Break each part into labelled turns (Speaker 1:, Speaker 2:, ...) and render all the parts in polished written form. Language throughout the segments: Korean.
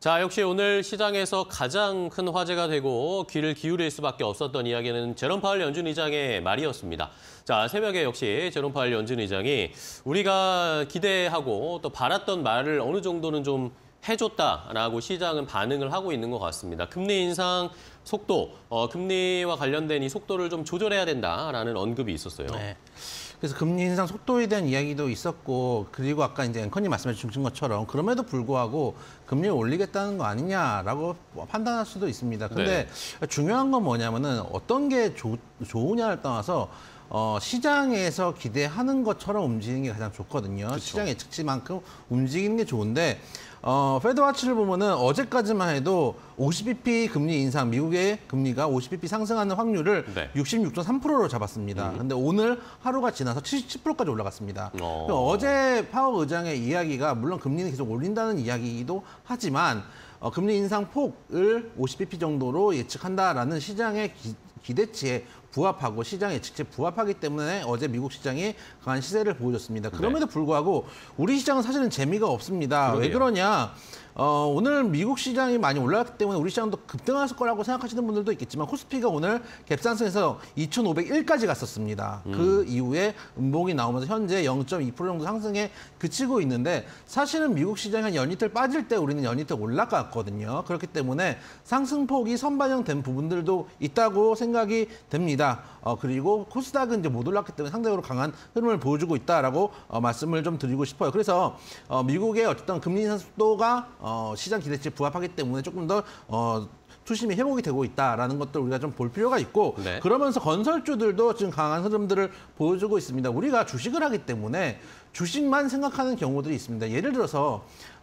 Speaker 1: 자, 역시 오늘 시장에서 가장 큰 화제가 되고 귀를 기울일 수밖에 없었던 이야기는 제롬 파월 연준 의장의 말이었습니다. 자, 새벽에 역시 제롬 파월 연준 의장이 우리가 기대하고 또 바랐던 말을 어느 정도는 좀 해줬다라고 시장은 반응을 하고 있는 것 같습니다. 금리 인상 속도, 금리와 관련된 이 속도를 좀 조절해야 된다라는 언급이 있었어요.
Speaker 2: 네. 그래서 금리 인상 속도에 대한 이야기도 있었고, 그리고 아까 이제 앵커님 말씀해 주신 것처럼 그럼에도 불구하고 금리를 올리겠다는 거 아니냐라고 판단할 수도 있습니다. 근데 네. 중요한 건 뭐냐면은 어떤 게 좋으냐를 떠나서 시장에서 기대하는 것처럼 움직이는 게 가장 좋거든요. 그쵸. 시장 예측치만큼 움직이는 게 좋은데 페드와치를 보면은 어제까지만 해도 50bp 금리 인상, 미국의 금리가 50bp 상승하는 확률을 네. 66.3%로 잡았습니다. 근데 오늘 하루가 지나서 70%까지 올라갔습니다. 어제 파월 의장의 이야기가 물론 금리는 계속 올린다는 이야기이기도 하지만 금리 인상 폭을 50bp 정도로 예측한다라는 시장의 기대치에 부합하고 시장 예측치에 부합하기 때문에 어제 미국 시장이 강한 시세를 보여줬습니다. 그럼에도 불구하고 우리 시장은 사실은 재미가 없습니다. 그러게요. 왜 그러냐? 오늘 미국 시장이 많이 올라갔기 때문에 우리 시장도 급등할 거라고 생각하시는 분들도 있겠지만 코스피가 오늘 갭상승해서 2,501까지 갔었습니다. 그 이후에 음봉이 나오면서 현재 0.2% 정도 상승에 그치고 있는데 사실은 미국 시장이 한 연이틀 빠질 때 우리는 연이틀 올라갔거든요. 그렇기 때문에 상승폭이 선반영된 부분들도 있다고 생각이 됩니다. 그리고 코스닥은 이제 못 올랐기 때문에 상대적으로 강한 흐름을 보여주고 있다라고 말씀을 좀 드리고 싶어요. 그래서 미국의 어떤 금리 인상 속도가 시장 기대치에 부합하기 때문에 조금 더 투심이 회복이 되고 있다라는 것들 우리가 좀 볼 필요가 있고 네. 그러면서 건설주들도 지금 강한 흐름들을 보여주고 있습니다. 우리가 주식을 하기 때문에 주식만 생각하는 경우들이 있습니다. 예를 들어서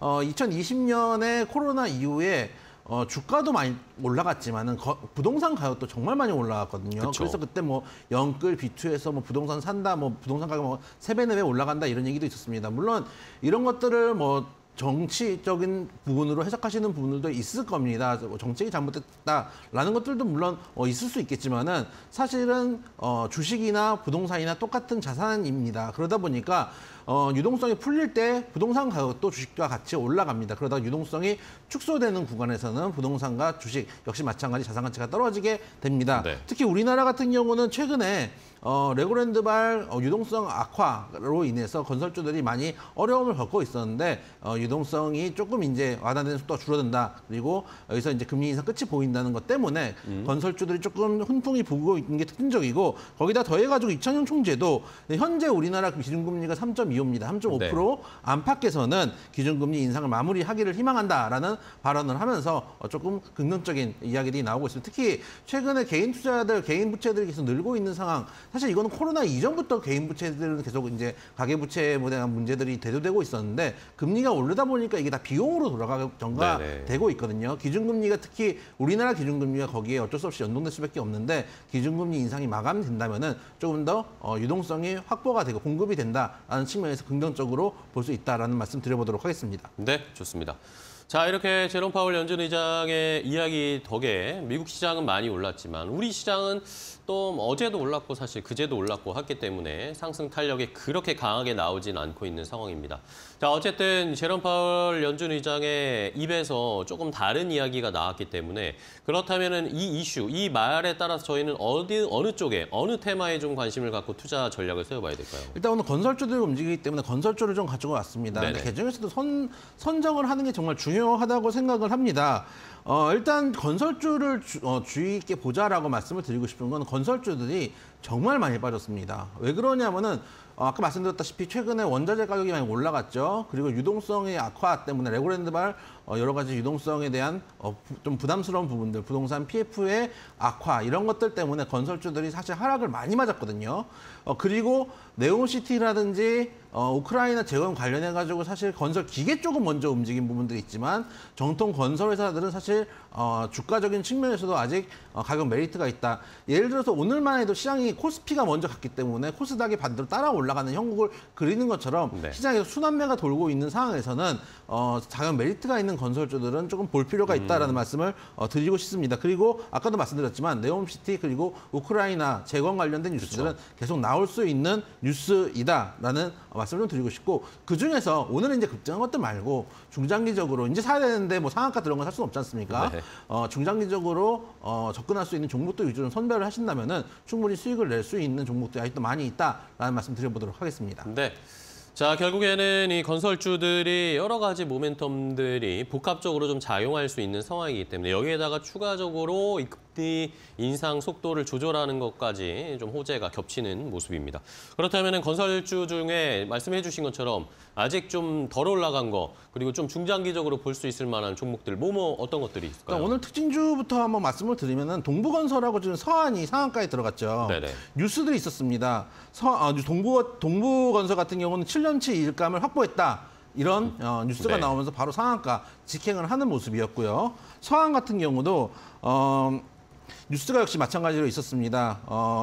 Speaker 2: 2020년에 코로나 이후에 주가도 많이 올라갔지만은 부동산 가격도 정말 많이 올라갔거든요. 그쵸. 그래서 그때 뭐 영끌 B2에서 뭐 부동산 산다, 뭐 부동산 가격 뭐 3배, 4배 올라간다 이런 얘기도 있었습니다. 물론 이런 것들을 뭐 정치적인 부분으로 해석하시는 부분들도 있을 겁니다. 정책이 잘못됐다라는 것들도 물론 있을 수 있겠지만은 사실은 주식이나 부동산이나 똑같은 자산입니다. 그러다 보니까 유동성이 풀릴 때 부동산 가격도 주식과 같이 올라갑니다. 그러다 유동성이 축소되는 구간에서는 부동산과 주식 역시 마찬가지 자산 가치가 떨어지게 됩니다. 네. 특히 우리나라 같은 경우는 최근에 레고랜드발 유동성 악화로 인해서 건설주들이 많이 어려움을 겪고 있었는데 유동성이 조금 이제 완화되는 속도가 줄어든다. 그리고 여기서 이제 금리 인상 끝이 보인다는 것 때문에 건설주들이 조금 훈풍이 불고 있는 게 특징적이고 거기다 더해가지고 이창용 총재도 현재 우리나라 기준금리가 3.25입니다. 3.5% 네. 안팎에서는 기준금리 인상을 마무리하기를 희망한다라는 발언을 하면서 조금 긍정적인 이야기들이 나오고 있습니다. 특히 최근에 개인 투자자들, 개인 부채들이 계속 늘고 있는 상황. 사실 이거는 코로나 이전부터 개인 부채들은 계속 이제 가계부채에 대한 문제들이 대두되고 있었는데 금리가 오르다 보니까 이게 다 비용으로 전가되고 있거든요. 기준금리가 특히 우리나라 기준금리가 거기에 어쩔 수 없이 연동될 수밖에 없는데 기준금리 인상이 마감된다면은 조금 더 유동성이 확보가 되고 공급이 된다라는 측면에서 긍정적으로 볼 수 있다라는 말씀 드려보도록 하겠습니다.
Speaker 1: 네, 좋습니다. 자, 이렇게 제롬 파월 연준 의장의 이야기 덕에 미국 시장은 많이 올랐지만 우리 시장은 또 어제도 올랐고 사실 그제도 올랐고 했기 때문에 상승 탄력이 그렇게 강하게 나오진 않고 있는 상황입니다. 자, 어쨌든 제롬 파월 연준 의장의 입에서 조금 다른 이야기가 나왔기 때문에 그렇다면은 이 이슈, 이 말에 따라서 저희는 어느 쪽에, 어느 테마에 좀 관심을 갖고 투자 전략을 세워봐야 될까요?
Speaker 2: 일단 오늘 건설주들이 움직이기 때문에 건설주를 좀 가지고 왔습니다. 근데 그중에서도 선정을 하는 게 정말 중요하다고 생각을 합니다. 일단 건설주를 주의 있게 보자라고 말씀을 드리고 싶은 건 건설주들이 정말 많이 빠졌습니다. 왜 그러냐면은 아까 말씀드렸다시피 최근에 원자재 가격이 많이 올라갔죠. 그리고 유동성의 악화 때문에 레고랜드발 여러 가지 유동성에 대한 좀 부담스러운 부분들, 부동산 PF의 악화 이런 것들 때문에 건설주들이 사실 하락을 많이 맞았거든요. 그리고 네온시티라든지 우크라이나 재건 관련해가지고 사실 건설 기계 쪽은 먼저 움직인 부분들이 있지만 정통 건설 회사들은 사실 주가적인 측면에서도 아직 가격 메리트가 있다. 예를 들어서 오늘만 해도 시장이 시장이 코스피가 먼저 갔기 때문에 코스닥이 반대로 따라 올라가는 형국을 그리는 것처럼
Speaker 1: 네.
Speaker 2: 시장에서 순환매가 돌고 있는 상황에서는 작은 메리트가 있는 건설주들은 조금 볼 필요가 있다라는 말씀을 드리고 싶습니다. 그리고 아까도 말씀드렸지만 네옴시티 그리고 우크라이나 재건 관련된 뉴스들은 계속 나올 수 있는 뉴스이다라는 말씀을 좀 드리고 싶고 그중에서 오늘은 이제 급등한 것들 말고 중장기적으로 이제 사야 되는데 뭐 상한가 들어간 거 살 수는 없지 않습니까?
Speaker 1: 네.
Speaker 2: 중장기적으로 접근할 수 있는 종목들 위주로 선별을 하신다면은 충분히 수익을 낼 수 있는 종목들이 아직도 많이 있다라는 말씀 드려보도록 하겠습니다.
Speaker 1: 네. 자, 결국에는 이 건설주들이 여러 가지 모멘텀들이 복합적으로 좀 작용할 수 있는 상황이기 때문에 여기에다가 추가적으로 이 금리 인상 속도를 조절하는 것까지 좀 호재가 겹치는 모습입니다. 그렇다면 건설주 중에 말씀해 주신 것처럼 아직 좀 덜 올라간 거 그리고 좀 중장기적으로 볼 수 있을 만한 종목들 어떤 것들이 있을까요?
Speaker 2: 그러니까 오늘 특징주부터 한번 말씀을 드리면은 동부건설하고 지금 서한이 상한가에 들어갔죠.
Speaker 1: 네네.
Speaker 2: 뉴스들이 있었습니다. 동부건설 같은 경우는 7년치 일감을 확보했다. 이런 뉴스가
Speaker 1: 네.
Speaker 2: 나오면서 바로 상한가 직행을 하는 모습이었고요. 서한 같은 경우도 뉴스가 역시 마찬가지로 있었습니다.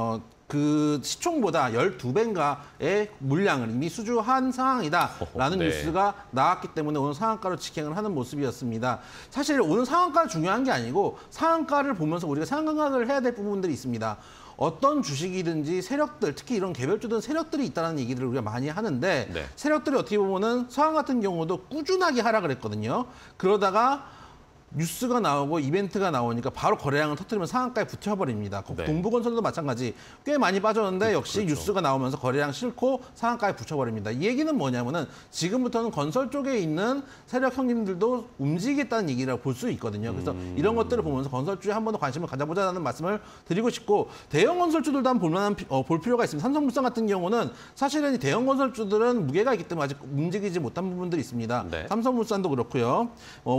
Speaker 2: 그 시총보다 12배인가의 물량을 이미 수주한 상황이다라는
Speaker 1: 네.
Speaker 2: 뉴스가 나왔기 때문에 오늘 상한가로 직행을 하는 모습이었습니다. 사실 오늘 상한가가 중요한 게 아니고 상한가를 보면서 우리가 생각을 해야 될 부분들이 있습니다. 어떤 주식이든지 세력들, 특히 이런 개별주든 세력들이 있다는 얘기들을 우리가 많이 하는데
Speaker 1: 네.
Speaker 2: 세력들이 어떻게 보면은 서한 같은 경우도 꾸준하게 하락을 했거든요. 그러다가 뉴스가 나오고 이벤트가 나오니까 바로 거래량을 터뜨리면 상한가에 붙여버립니다.
Speaker 1: 네.
Speaker 2: 동부건설도 마찬가지 꽤 많이 빠졌는데 역시
Speaker 1: 그렇죠.
Speaker 2: 뉴스가 나오면서 거래량 싫고 상한가에 붙여버립니다. 이 얘기는 뭐냐면은 지금부터는 건설 쪽에 있는 세력 형님들도 움직이겠다는 얘기라고 볼 수 있거든요. 그래서 이런 것들을 보면서 건설주에 한 번 더 관심을 가져보자는 말씀을 드리고 싶고 대형 건설주들도 한번 볼 필요가 있습니다. 삼성물산 같은 경우는 사실은 이 대형 건설주들은 무게가 있기 때문에 아직 움직이지 못한 부분들이 있습니다.
Speaker 1: 네.
Speaker 2: 삼성물산도 그렇고요.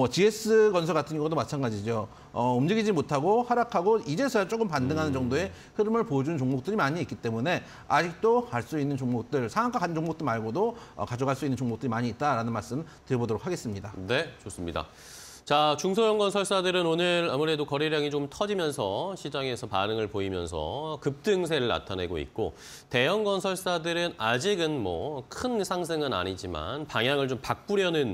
Speaker 2: GS건설 같은 경우도 마찬가지죠. 움직이지 못하고 하락하고 이제서야 조금 반등하는 정도의 흐름을 보여주는 종목들이 많이 있기 때문에 아직도 갈 수 있는 종목들, 상한가 간 종목들 말고도 가져갈 수 있는 종목들이 많이 있다라는 말씀 드려보도록 하겠습니다.
Speaker 1: 네, 좋습니다. 자, 중소형 건설사들은 오늘 아무래도 거래량이 좀 터지면서 시장에서 반응을 보이면서 급등세를 나타내고 있고 대형 건설사들은 아직은 뭐 큰 상승은 아니지만 방향을 좀 바꾸려는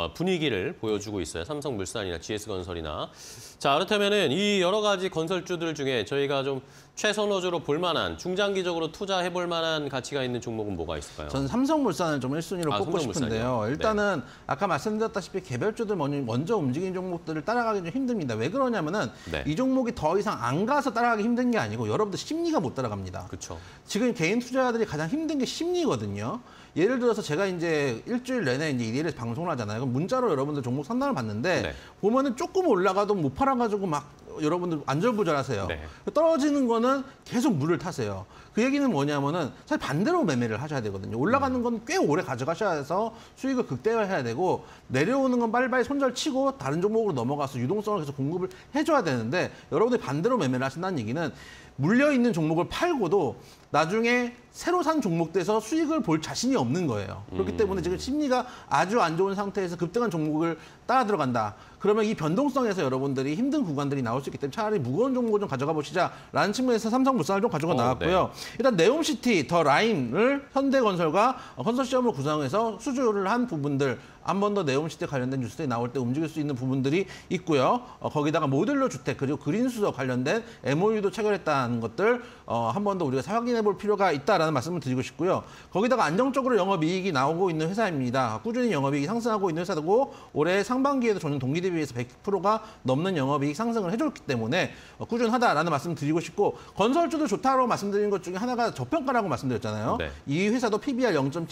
Speaker 1: 분위기를 보여주고 있어요. 삼성물산이나 GS건설이나. 자, 그렇다면은 이 여러 가지 건설주들 중에 저희가 좀 최선호주로 볼 만한 중장기적으로 투자해 볼 만한 가치가 있는 종목은 뭐가 있을까요?
Speaker 2: 저는 삼성물산을 좀 1순위로 꼽고
Speaker 1: 삼성물산이요?
Speaker 2: 싶은데요. 일단은 아까 말씀드렸다시피 개별주들 먼저 움직이는 종목들을 따라가기 좀 힘듭니다. 왜 그러냐면은
Speaker 1: 네.
Speaker 2: 이 종목이 더 이상 안 가서 따라가기 힘든 게 아니고 여러분들 심리가 못 따라갑니다.
Speaker 1: 그렇죠.
Speaker 2: 지금 개인 투자자들이 가장 힘든 게 심리거든요. 예를 들어서 제가 이제 일주일 내내 이제 이대일에서 방송을 하잖아요. 그럼 문자로 여러분들 종목 상담을 받는데
Speaker 1: 네.
Speaker 2: 보면은 조금 올라가도 못 팔아가지고 막 여러분들 안절부절하세요.
Speaker 1: 네.
Speaker 2: 떨어지는 거는 계속 물을 타세요. 그 얘기는 뭐냐면은 사실 반대로 매매를 하셔야 되거든요. 올라가는 건 꽤 오래 가져가셔야 해서 수익을 극대화해야 되고 내려오는 건 빨리빨리 손절치고 다른 종목으로 넘어가서 유동성을 계속 공급을 해줘야 되는데 여러분들이 반대로 매매를 하신다는 얘기는 물려있는 종목을 팔고도 나중에 새로 산 종목들에서 수익을 볼 자신이 없는 거예요. 그렇기 때문에 지금 심리가 아주 안 좋은 상태에서 급등한 종목을 따라 들어간다. 그러면 이 변동성에서 여러분들이 힘든 구간들이 나올 수 있기 때문에 차라리 무거운 종목을 좀 가져가 보시자라는 측면에서 삼성물산을 좀 가져가 나왔고요.
Speaker 1: 네.
Speaker 2: 일단 네옴시티, 더 라인을 현대건설과 컨소시엄을 구성해서 수주를 한 부분들 한 번 더 네옴시티 관련된 뉴스들이 나올 때 움직일 수 있는 부분들이 있고요. 거기다가 모듈러 주택 그리고 그린수소 관련된 MOU도 체결했다는 것들 한 번 더 우리가 확인해 볼 필요가 있다라는 말씀을 드리고 싶고요. 거기다가 안정적으로 영업이익이 나오고 있는 회사입니다. 꾸준히 영업이익이 상승하고 있는 회사고 올해 상반기에도 전년 동기 대비해서 100%가 넘는 영업이익 상승을 해줬기 때문에 꾸준하다라는 말씀을 드리고 싶고 건설주도 좋다고 말씀드린 것 중에 하나가 저평가라고 말씀드렸잖아요.
Speaker 1: 네.
Speaker 2: 이 회사도 PBR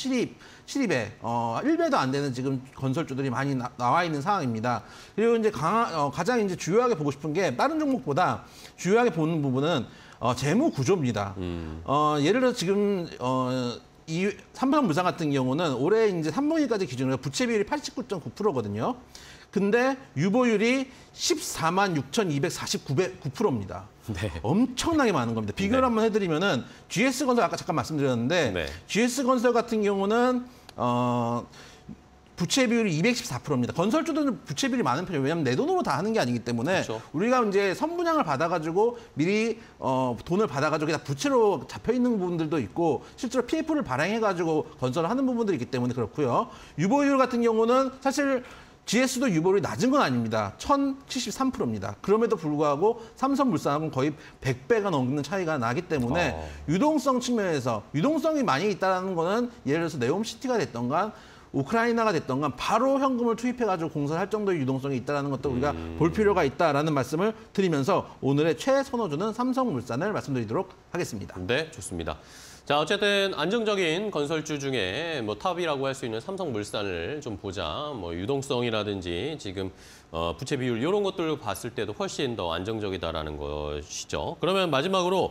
Speaker 2: 0.72배, 1배도 안 되는 지금 건설주들이 많이 나와 있는 상황입니다. 그리고 이제 가장 이제 주요하게 보고 싶은 게 다른 종목보다 주요하게 보는 부분은 재무 구조입니다. 예를 들어 지금 이 삼성물산 같은 경우는 올해 이제 3분기까지 기준으로 부채 비율이 89.9%거든요. 근데 유보율이 146,249%입니다.
Speaker 1: 네.
Speaker 2: 엄청나게 많은 겁니다. 비교를
Speaker 1: 네.
Speaker 2: 한번 해드리면은 GS건설 아까 잠깐 말씀드렸는데
Speaker 1: 네.
Speaker 2: GS건설 같은 경우는 부채 비율이 214%입니다. 건설주들은 부채 비율이 많은 편이에요. 왜냐하면 내 돈으로 다 하는 게 아니기 때문에
Speaker 1: 그렇죠.
Speaker 2: 우리가 이제 선분양을 받아가지고 미리 돈을 받아가지고 그냥 부채로 잡혀 있는 부분들도 있고 실제로 PF를 발행해가지고 건설을 하는 부분들이 있기 때문에 그렇고요. 유보율 같은 경우는 사실 GS도 유보율이 낮은 건 아닙니다. 1073%입니다. 그럼에도 불구하고 삼성물산하고는 거의 100배가 넘는 차이가 나기 때문에 유동성 측면에서 유동성이 많이 있다는 거는 예를 들어서 네옴시티가 됐던가 우크라이나가 됐던가 바로 현금을 투입해가지고 공사를 할 정도의 유동성이 있다는 것도 우리가 볼 필요가 있다라는 말씀을 드리면서 오늘의 최선호주는 삼성물산을 말씀드리도록 하겠습니다.
Speaker 1: 네, 좋습니다. 자, 어쨌든 안정적인 건설주 중에 뭐 탑이라고 할 수 있는 삼성물산을 좀 보자. 뭐 유동성이라든지 지금 부채 비율 이런 것들을 봤을 때도 훨씬 더 안정적이다라는 것이죠. 그러면 마지막으로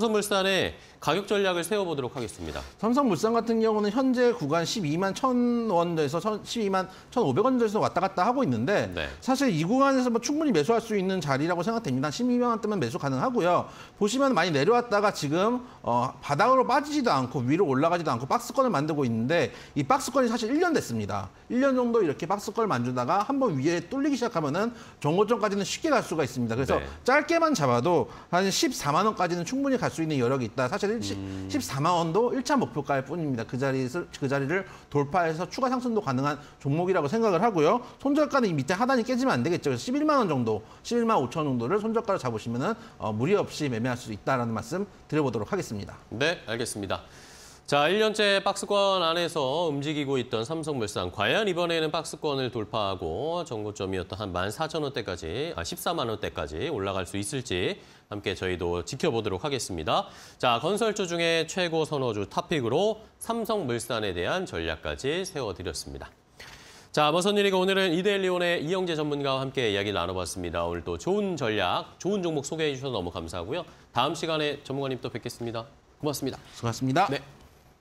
Speaker 1: 삼성물산의 가격 전략을 세워보도록 하겠습니다.
Speaker 2: 삼성물산 같은 경우는 현재 구간 12만 1,000원에서 12만 1,500원에서 왔다 갔다 하고 있는데
Speaker 1: 네.
Speaker 2: 사실 이 구간에서 뭐 충분히 매수할 수 있는 자리라고 생각됩니다. 12만 원대면 매수 가능하고요. 보시면 많이 내려왔다가 지금 바닥으로 빠지지도 않고 위로 올라가지도 않고 박스권을 만들고 있는데 이 박스권이 사실 1년 됐습니다. 1년 정도 이렇게 박스권을 만들다가 한번 위에 뚫리기 시작하면은 정고점까지는 쉽게 갈 수가 있습니다. 그래서
Speaker 1: 네.
Speaker 2: 짧게만 잡아도 한 14만 원까지는 충분히 갈 수 있는 여력이 있다. 사실 14만 원도 1차 목표가일 뿐입니다. 그 자리를 돌파해서 추가 상승도 가능한 종목이라고 생각을 하고요. 손절가는 이 밑에 하단이 깨지면 안 되겠죠. 그래서 11만 원 정도, 11만 5천 정도를 손절가로 잡으시면은 무리 없이 매매할 수 있다라는 말씀 드려보도록 하겠습니다.
Speaker 1: 네, 알겠습니다. 자, 1년째 박스권 안에서 움직이고 있던 삼성물산. 과연 이번에는 박스권을 돌파하고 정고점이었던 한 14,000원대까지, 14만 원대까지 올라갈 수 있을지 함께 저희도 지켜보도록 하겠습니다. 자, 건설주 중에 최고 선호주 탑픽으로 삼성물산에 대한 전략까지 세워드렸습니다. 자, 머선일이가 오늘은 이데일리온의 이영재 전문가와 함께 이야기 나눠봤습니다. 오늘 또 좋은 전략, 좋은 종목 소개해 주셔서 너무 감사하고요. 다음 시간에 전문가님 또 뵙겠습니다. 고맙습니다.
Speaker 2: 수고하셨습니다.
Speaker 1: 네.